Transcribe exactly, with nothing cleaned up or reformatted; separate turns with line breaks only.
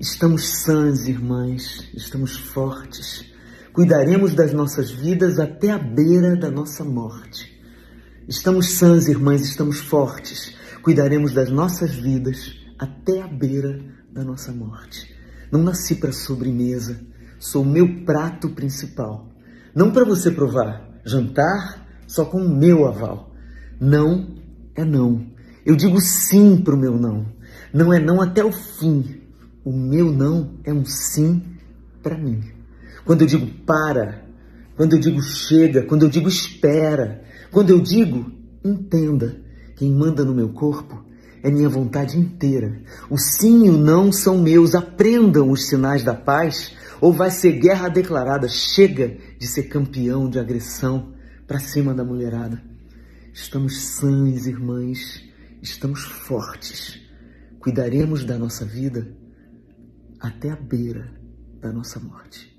Estamos sãs, irmãs, estamos fortes. Cuidaremos das nossas vidas até a beira da nossa morte. Estamos sãs, irmãs, estamos fortes. Cuidaremos das nossas vidas até a beira da nossa morte. Não nasci para sobremesa, sou o meu prato principal. Não para você provar, jantar só com o meu aval. Não é não. Eu digo sim para o meu não. Não é não até o fim. O meu não é um sim para mim. Quando eu digo para, quando eu digo chega, quando eu digo espera, quando eu digo entenda, quem manda no meu corpo é minha vontade inteira. O sim e o não são meus. Aprendam os sinais da paz ou vai ser guerra declarada. Chega de ser campeão de agressão para cima da mulherada. Estamos sãs, irmãs, estamos fortes. Cuidaremos da nossa vida até a beira da nossa morte.